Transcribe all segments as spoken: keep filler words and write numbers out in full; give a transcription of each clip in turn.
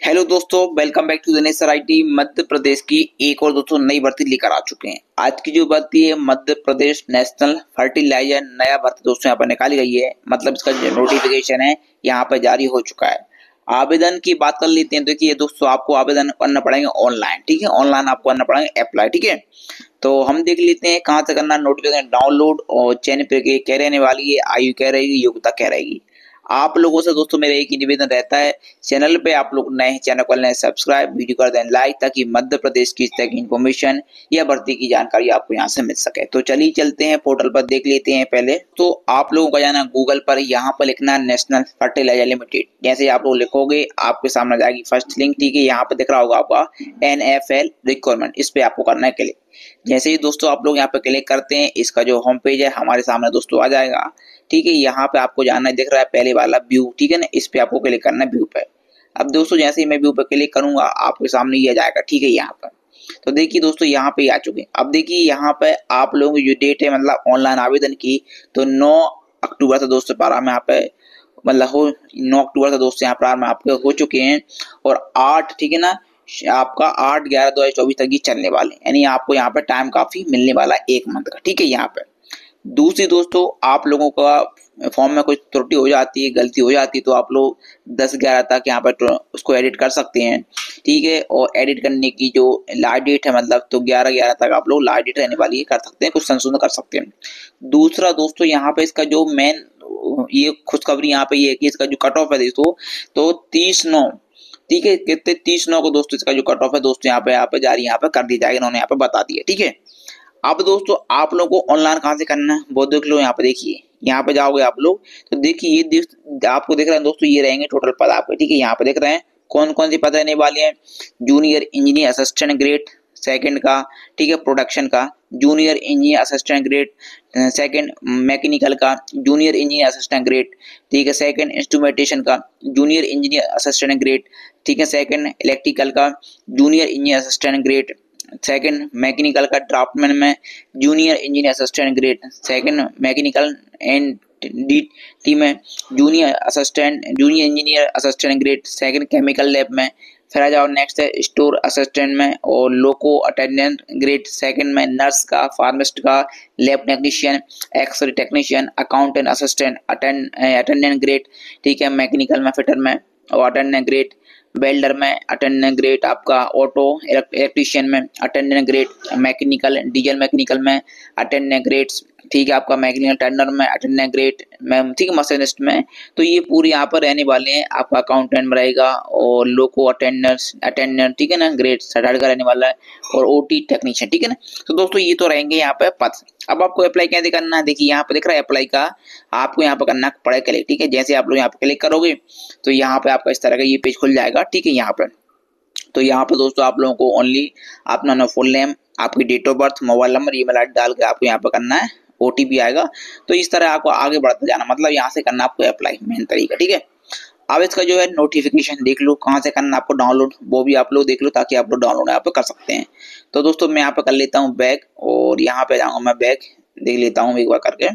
Hello दोस्तों, welcome back to the national IT. Madhya Pradesh की एक और दोस्तों नई भर्ती लेकर आ चुके हैं। आज की जो भर्ती है मध्य प्रदेश नेशनल फर्टिलाइजर नया भर्ती दोस्तों यहाँ पर निकाली गई है। मतलब इसका जो नोटिफिकेशन है यहाँ पर जारी हो चुका है। आवेदन की बात कर लेते हैं। देखिए दोस्तों, आपको आवेदन करना पड़ेगा ऑनलाइन। ठीक है, ऑनलाइन आपको करना पड़ेगा अप्लाई। ठीक है, तो हम देख लेते हैं कहाँ से करना। नोटिफिकेशन डाउनलोड और चयन प्रक्रिया क्या रहने वाली है, आयु क्या रहेगी, योग्यता क्या रहेगी। आप लोगों से दोस्तों मेरा एक ही निवेदन रहता है, चैनल पे आप लोग नए हैं, चैनल को लें सब्सक्राइब, वीडियो कर दें लाइक, ताकि मध्य प्रदेश की इस तरह की इन्फॉर्मेशन या भर्ती की जानकारी आपको यहाँ से मिल सके। तो चलिए चलते हैं, पोर्टल पर देख लेते हैं। पहले तो आप लोगों का जाना गूगल पर, यहाँ पर लिखना नेशनल फर्टिलाइजर लिमिटेड। जैसे आप लोग लिखोगे आपके सामने जाएगी फर्स्ट लिंक। ठीक है, यहाँ पर दिख रहा होगा आपका एन एफ एल रिक्वायरमेंट, इस पे आपको करना है क्लिक। जैसे ही दोस्तों आप लोग यहाँ पे क्लिक करते हैं, इसका जो होम पेज है हमारे सामने दोस्तों आ जाएगा। ठीक है, यहाँ पे आपको जाना है, दिख रहा है पहले वाला व्यू। ठीक है ना, इस पे आपको क्लिक करना है व्यू पे। अब दोस्तों जैसे ही मैं व्यू पे क्लिक करूंगा आपके सामने ये आ जाएगा। ठीक है, यहाँ पर तो देखिए दोस्तों यहाँ पे आ चुके हैं। अब देखिए यहाँ पे आप लोगों की जो डेट है, मतलब ऑनलाइन आवेदन की, तो नौ अक्टूबर से दोस्तों प्रारंभ यहाँ पे मतलब हो नौ अक्टूबर से दोस्तों यहाँ प्रारंभ आपके हो चुके हैं। और आठ, ठीक है ना, आपका आठ ग्यारह दो हजार चौबीस तक ये चलने वाले, यानी आपको यहाँ पे टाइम काफी मिलने वाला है, एक मंथ का। ठीक है, यहाँ पे दूसरी दोस्तों आप लोगों का फॉर्म में कोई त्रुटि हो जाती है, गलती हो जाती है, तो आप लोग दस ग्यारह तक यहाँ पर उसको एडिट कर सकते हैं। ठीक है, और एडिट करने की जो लास्ट डेट है, मतलब तो ग्यारह ग्यारह तक आप लोग लास्ट डेट रहने वाली है, कर सकते हैं, कुछ संशोधन कर सकते हैं। दूसरा दोस्तों यहाँ पे इसका जो मेन ये खुशखबरी यहाँ पे ये है कि इसका जो कट ऑफ है दोस्तों, तो तीस नौ, ठीक है, कितने तीस नौ को दोस्तों इसका जो कट ऑफ है दोस्तों यहाँ पे यहाँ पे जारी यहाँ पे कर दी जाएगी, इन्होंने यहाँ पे बता दिया। ठीक है, अब दोस्तों आप लोगों को ऑनलाइन कहाँ से करना है वो देख लो। यहाँ पे देखिए, यहाँ पे जाओगे आप लोग तो देखिए ये आपको दिख रहा है दोस्तों, ये रहेंगे टोटल पद आपके। ठीक है, यहाँ पे दिख रहे हैं कौन कौन सी पद रहने वाले हैं। Junior engineer assistant grade second का, ठीक है, प्रोडक्शन का। Junior engineer assistant grade second mechanical का। जूनियर इंजीनियर असिस्टेंट ग्रेड, ठीक है, सेकंड इंस्ट्रूमेंटेशन का। जूनियर इंजीनियर असिस्टेंट ग्रेड, ठीक है, सेकंड इलेक्ट्रिकल का। Junior engineer assistant grade second mechanical का ड्राफ्टमैन में। Junior engineer assistant grade second mechanical and D T में। Junior assistant junior engineer assistant grade second chemical lab में। फिर आ जाओ next है स्टोर असिस्टेंट में और लोको अटेंडेंट ग्रेड सेकंड में। नर्स का, फार्मासिस्ट का, lab technician, x-ray technician, accountant assistant attend attendant grade, ठीक है, मैकेनिकल में फिटर में और अटेंडेंट ग्रेड। वेल्डर में अटेंडेंट ग्रेड आपका। ऑटो इलेक्ट्रीशियन में attendant grade. Mechanical diesel mechanical में अटेंडेंट ग्रेड्स, ठीक है, आपका मैकेनिकल टर्नर में अटेंडेंट ग्रेड में, ठीक है, मशीनिस्ट में। तो ये पूरे यहाँ पर रहने वाले हैं। आपका अकाउंटेंट में रहेगा और लोको अटेंडर्स अटेंडेंट, ठीक है ना, ग्रेड सर्टिफिकेट का रहने वाला है और ओटी टेक्नीशियन। ठीक है ना, तो दोस्तों ये तो रहेंगे यहाँ पे पद। अब आपको अप्लाई कैसे करना है, देखिए यहाँ पे दिख रहा है अप्लाई का, आपको यहाँ पे करना पड़ेगा क्लिक। ठीक है, जैसे आप लोग यहाँ पे क्लिक करोगे तो यहाँ पे आपका इस तरह का ये पेज खुल जाएगा। ठीक है, यहाँ पे तो यहाँ पे दोस्तों आप लोगों को ओनली अपना फुल नेम, आपकी date of birth, mobile number, email ID डाल के आपको यहाँ पे करना है, ओटीपी आएगा। तो इस तरह आपको आगे बढ़ते जाना, मतलब यहाँ से करना आपको अप्लाई, मेन तरीका। ठीक है, अब इसका जो है नोटिफिकेशन देख लो, कहाँ से करना आपको डाउनलोड, वो भी आप लोग देख लो, ताकि आप लोग डाउनलोड यहाँ पे कर सकते हैं। तो दोस्तों मैं यहाँ पे कर लेता हूँ बैक, और यहाँ पे जाऊँगा मैं बैक, देख लेता हूँ एक बार करके।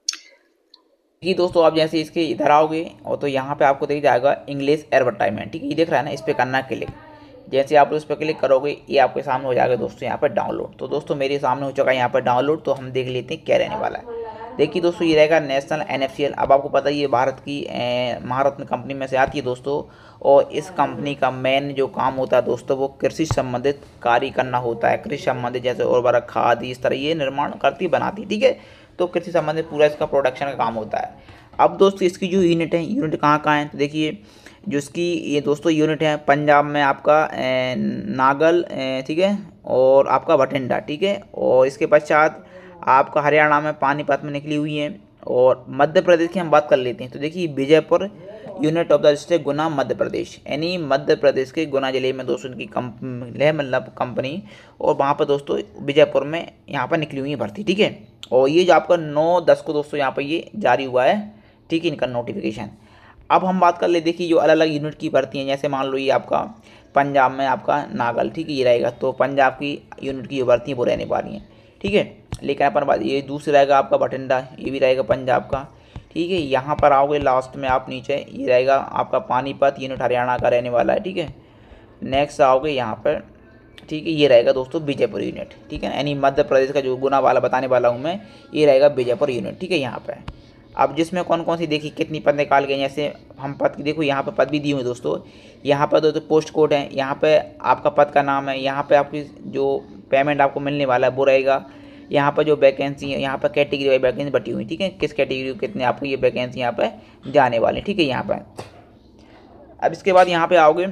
ठीक दोस्तों, आप जैसे इसके इधर आओगे और तो यहाँ पे आपको दिख जाएगा इंग्लिश एडवर्टाइजमेंट। ठीक है, ये दिख रहा है ना, इस पर करना है क्लिक। जैसे आप उस पर क्लिक करोगे ये आपके सामने हो जाएगा दोस्तों यहाँ पर डाउनलोड। तो दोस्तों मेरे सामने हो चुका है यहाँ पर डाउनलोड। तो हम देख लेते हैं क्या रहने वाला है। देखिए दोस्तों, ये रहेगा national N F C L. अब आपको पता ही है भारत की महारत्न कंपनी में से आती है दोस्तों, और इस कंपनी का मेन जो काम होता है दोस्तों वो कृषि संबंधित कार्य करना होता है। कृषि संबंधित जैसे उर्वरक, खाद, इस तरह ये निर्माण करती बनाती। ठीक है, तो कृषि संबंधित पूरा इसका प्रोडक्शन का काम होता है। अब दोस्तों इसकी जो यूनिट है, यूनिट कहाँ कहाँ है, तो देखिए जो इसकी ये दोस्तों यूनिट है पंजाब में आपका नागल, ठीक है, और आपका भटिंडा। ठीक है, और इसके पश्चात आपका हरियाणा में पानीपत में निकली हुई है। और मध्य प्रदेश की हम बात कर लेते हैं तो देखिए Vijaypur unit of the district Guna Madhya Pradesh, यानी मध्य प्रदेश के गुना जिले में दोस्तों इनकी कंपनी है, मतलब कंपनी, और वहाँ पर दोस्तों विजयपुर में यहाँ पर निकली हुई है भर्ती। ठीक है, और ये जो आपका नौ दस को दोस्तों यहाँ पर ये जारी हुआ है। ठीक है, इनका नोटिफिकेशन। अब हम बात कर ले, देखिए जो अलग अलग यूनिट की भर्ती हैं, जैसे मान लो ये आपका पंजाब में आपका नागल, ठीक है, ये रहेगा, तो पंजाब की यूनिट की जो भर्ती है वो रहने वाली हैं। ठीक है, लेकिन अपन बात ये दूसरा रहेगा आपका भटिंडा, ये भी रहेगा पंजाब का। ठीक है, यहाँ पर आओगे लास्ट में आप नीचे, ये रहेगा आपका पानीपत यूनिट हरियाणा का रहने वाला है। ठीक है, नेक्स्ट आओगे यहाँ पर, ठीक है, ये रहेगा दोस्तों बीजेपुर यूनिट, ठीक है, यानी मध्य प्रदेश का जो गुना वाला बताने वाला हूँ मैं, ये रहेगा बीजेपुर यूनिट, ठीक है। यहाँ पे अब जिसमें कौन कौन सी देखी कितनी पद निकाल गए, जैसे हम पद की देखो यहाँ पे पद भी दी हुई दोस्तों, यहाँ पर दोस्तों पोस्ट कोड है, यहाँ पे आपका पद का नाम है, यहाँ पे आपकी जो पेमेंट आपको मिलने वाला है वो रहेगा, यहाँ पर जो वैकेंसी है, यहाँ पर कैटेगरी वाइज वैकेंसी बटी हुई, ठीक है, किस कैटेगरी कितने आपको ये वैकेंसी यहाँ पर जाने वाले, ठीक है। यहाँ पर अब इसके बाद यहाँ पर आओगे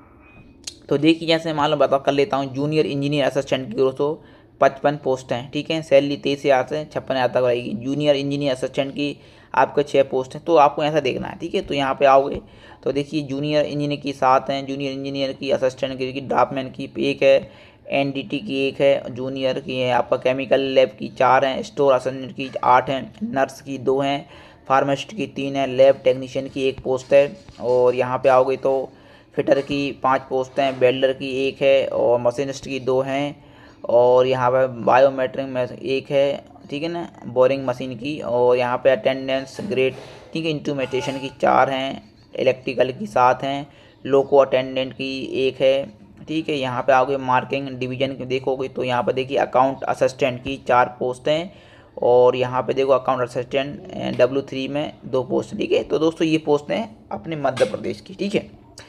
तो देखिए, जैसे मान लो बता कर लेता हूँ, जूनियर इंजीनियर असिस्टेंट की दोस्तों पचपन पोस्ट हैं, ठीक है, सैलरी तेईस हज़ार से छप्पन हज़ार तक रहेगी। जूनियर इंजीनियर असिस्टेंट की आपके छः पोस्ट हैं, तो आपको ऐसा देखना है, ठीक है। तो यहाँ पे आओगे तो देखिए जूनियर इंजीनियर की सात हैं, जूनियर इंजीनियर की असिस्टेंट की ड्राफ्टमैन की एक है, एनडीटी की एक है, जूनियर की है आपका केमिकल लैब की चार हैं, स्टोर असिस्टेंट की आठ हैं, नर्स की दो हैं, फार्मासिस्ट की तीन है, लैब टेक्नीशियन की एक पोस्ट है, और यहाँ पे आओगे तो फिटर की पाँच पोस्ट हैं, वेल्डर की एक है, और मशीनिस्ट की दो हैं, और यहाँ पर बायोमेट्रिक में एक है, ठीक है ना, बोरिंग मशीन की, और यहाँ पे अटेंडेंस ग्रेड, ठीक है, इंस्ट्रूमेंटेशन की चार हैं, इलेक्ट्रिकल की सात हैं, लोको अटेंडेंट की एक है, ठीक है। यहाँ पे आओगे मार्किंग डिवीजन की देखोगे तो यहाँ पर देखिए अकाउंट असिस्टेंट की चार पोस्ट हैं, और यहाँ पे देखो अकाउंट असिस्टेंट डब्ल्यू थ्री में दो पोस्ट, ठीक है। तो दोस्तों ये पोस्ट हैं अपने मध्य प्रदेश की, ठीक है।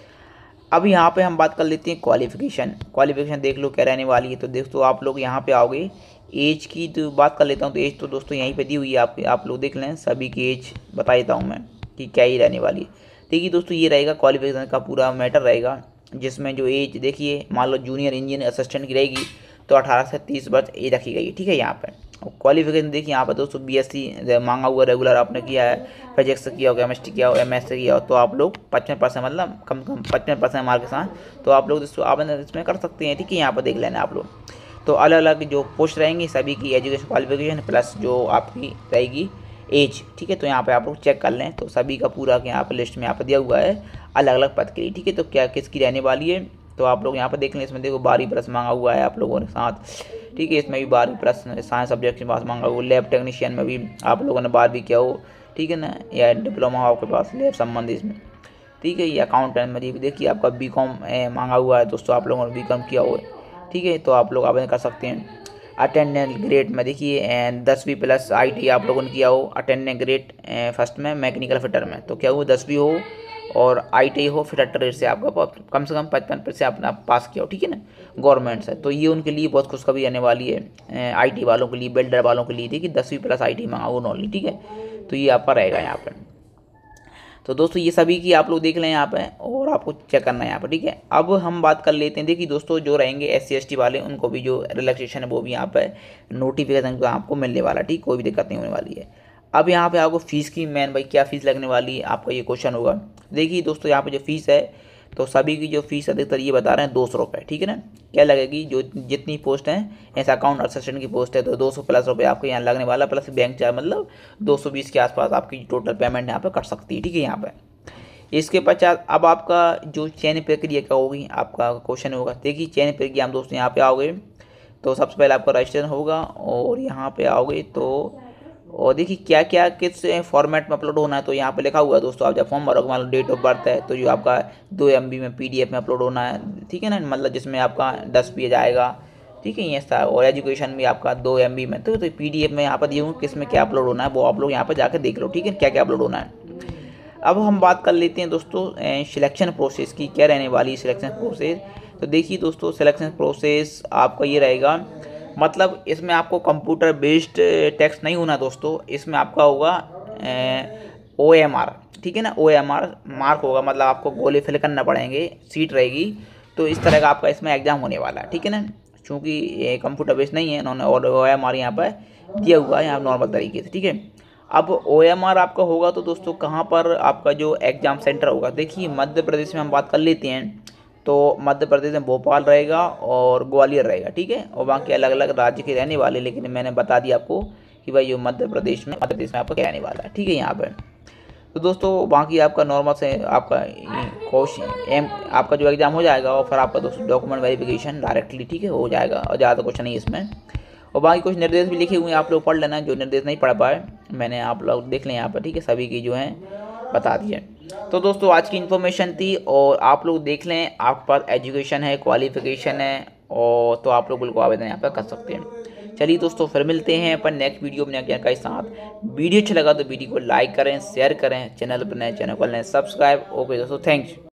अब यहाँ पे हम बात कर लेते हैं क्वालिफिकेशन, क्वालिफिकेशन देख लो क्या रहने वाली है। तो दोस्तों आप लोग यहाँ पे आओगे, एज की तो बात कर लेता हूँ, तो एज तो दोस्तों यहीं पे दी हुई है, आप आप लोग देख लें, सभी की एज बता देता हूँ मैं कि क्या ही रहने वाली है। देखिए दोस्तों ये रहेगा क्वालिफिकेशन का पूरा मैटर रहेगा, जिसमें जो एज देखिए मान लो जूनियर इंजीनियर असिस्टेंट की रहेगी तो अठारह से तीस वर्ष एज रखी गई है, ठीक है। यहाँ पर क्वालिफिकेशन देखिए यहाँ पर दोस्तों बी एस सी मांगा हुआ रेगुलर आपने किया है, फिजिक्स किया हो, केमिस्ट्री किया हो, एम एस से किया हो, तो आप लोग पचपन परसेंट मतलब कम कम पचपन परसेंट मार्क के साथ तो आप लोग दोस्तों आवेदन इसमें कर सकते हैं, ठीक है। यहाँ पर देख लेना आप लोग, तो अलग अलग जो पोस्ट रहेंगी सभी की एजुकेशन क्वालिफिकेशन प्लस जो आपकी रहेगी एज, ठीक है। तो यहाँ पे आप लोग चेक कर लें, तो सभी का पूरा यहाँ पर लिस्ट में यहाँ पर दिया हुआ है अलग अलग पद के लिए, ठीक है। तो क्या किसकी रहने वाली है तो आप लोग यहाँ पर देख लें, इसमें देखो बारहवीं प्लस मांगा हुआ है आप लोगों ने साथ, ठीक है, इसमें भी बारहवीं प्लस साइंस सब्जेक्ट के पास मांगा हुआ, लैब टेक्नीशियन में भी आप लोगों ने बारहवीं किया हो, ठीक है ना, या डिप्लोमा हो आपके पास लैब संबंधी इसमें, ठीक है। ये अकाउंटेंट में भी देखिए आपका बी कॉम मांगा हुआ है दोस्तों, आप लोगों ने बी कॉम किया हुआ है, ठीक है, तो आप लोग आवेदन कर सकते हैं। अटेंडेंट ग्रेड में देखिए दसवीं प्लस आई टी आप लोगों ने किया हो, अटेंडेंट ग्रेड फर्स्ट में मैकेनिकल फिटर में, तो क्या हो दसवीं हो और आई टी हो फिर अट्टर रेट से आपका कम से कम पचपन पर से अपना पास किया हो, ठीक है ना, गवर्नमेंट से, तो ये उनके लिए बहुत खुशखबरी आने वाली है आई टी वालों के लिए, बिल्डर वालों के लिए, देखिए दसवीं प्लस आई टी मांगा नॉर्मली, ठीक है। तो ये आपका रहेगा यहाँ पर। तो दोस्तों ये सभी की आप लोग देख लें यहाँ पे, और आपको चेक करना है यहाँ पर, ठीक है। अब हम बात कर लेते हैं, देखिए दोस्तों जो रहेंगे एस सी एस टी वाले उनको भी जो रिलैक्सेशन है वो भी यहाँ पे नोटिफिकेशन आपको मिलने वाला, ठीक, कोई भी दिक्कत नहीं होने वाली है। अब यहाँ पे आपको फीस की मैन भाई क्या फ़ीस लगने वाली है आपका ये क्वेश्चन होगा। देखिए दोस्तों यहाँ पे जो फीस है तो सभी की जो फीस अधिकतर ये बता रहे हैं दो सौ रुपये, ठीक है ना, क्या लगेगी जो जितनी पोस्ट हैं, ऐसा अकाउंट असिस्टेंट की पोस्ट है तो दो सौ प्लस रुपये आपको यहाँ लगने वाला, प्लस बैंक चार्ज मतलब दो सौ बीस के आसपास आपकी टोटल पेमेंट यहाँ पे कर सकती है, ठीक है। यहाँ पे इसके पश्चात अब आपका जो चयन प्रक्रिया क्या होगी आपका क्वेश्चन होगा। देखिए चयन प्रक्रिया हम दोस्तों यहाँ पे आओगे तो सबसे पहले आपका रजिस्ट्रेशन होगा, और यहाँ पे आओगे तो और देखिए क्या क्या किस फॉर्मेट में अपलोड होना है, तो यहाँ पे लिखा हुआ है दोस्तों, आप जब फॉर्म भरोगे मान लो डेट ऑफ बर्थ है तो जो आपका दो एम बी में पी डी एफ में अपलोड होना है, ठीक है ना, मतलब जिसमें आपका दस पेज आएगा, ठीक है, ये था, और एजुकेशन भी आपका दो एम बी में, तो, तो पी डी एफ में यहाँ पर दिए हूँ किस में क्या अपलोड होना है वो आप लोग यहाँ पर जाकर देख लो, ठीक है, क्या क्या अपलोड होना है। अब हम बात कर लेते हैं दोस्तों सिलेक्शन प्रोसेस की, क्या रहने वाली सिलेक्शन प्रोसेस। तो देखिए दोस्तों सिलेक्शन प्रोसेस आपका ये रहेगा, मतलब इसमें आपको कंप्यूटर बेस्ड टेस्ट नहीं होना दोस्तों, इसमें आपका होगा ओ एम आर, ठीक है ना, ओ एम आर मार्क होगा, मतलब आपको गोले फिल करना पड़ेंगे, सीट रहेगी, तो इस तरह का आपका इसमें एग्जाम होने वाला है, ठीक है ना, चूँकि ये कंप्यूटर बेस्ड नहीं है इन्होंने, और ओ एम आर यहाँ पर दिया हुआ है यहाँ नॉर्मल तरीके से, ठीक है। अब ओ एम आर आपका होगा तो दोस्तों कहाँ पर आपका जो एग्ज़ाम सेंटर होगा, देखिए मध्य प्रदेश में हम बात कर लेते हैं तो मध्य प्रदेश में भोपाल रहेगा और ग्वालियर रहेगा, ठीक है, और बाकी अलग अलग राज्य के रहने वाले, लेकिन मैंने बता दिया आपको कि भाई जो मध्य प्रदेश में मध्य प्रदेश में आपका क्या रहने वाला है, ठीक है। यहाँ पर तो दोस्तों बाकी आपका नॉर्मल से आपका क्वेश्चन एम आपका जो एग्ज़ाम हो जाएगा, और फिर आपका दोस्तों डॉक्यूमेंट वेरिफिकेशन डायरेक्टली, ठीक है, हो जाएगा, और ज़्यादा क्वेश्चन नहीं इसमें, और बाकी कुछ निर्देश भी लिखे हुए हैं, आप लोग पढ़ लेना, जो निर्देश नहीं पढ़ पाए मैंने आप लोग देख लें यहाँ पर, ठीक है, सभी की जो है बता दिए। तो दोस्तों आज की इन्फॉर्मेशन थी, और आप लोग देख लें, आपके पास एजुकेशन है, क्वालिफिकेशन है, और तो आप लोग बिल्कुल आवेदन यहाँ पर कर सकते हैं। चलिए दोस्तों, फिर मिलते हैं अपन नेक्स्ट वीडियो में नए ज्ञान के साथ। वीडियो अच्छा लगा तो वीडियो को लाइक करें, शेयर करें, चैनल पर नए चैनल को लें सब्सक्राइब। ओके दोस्तों, थैंक्स।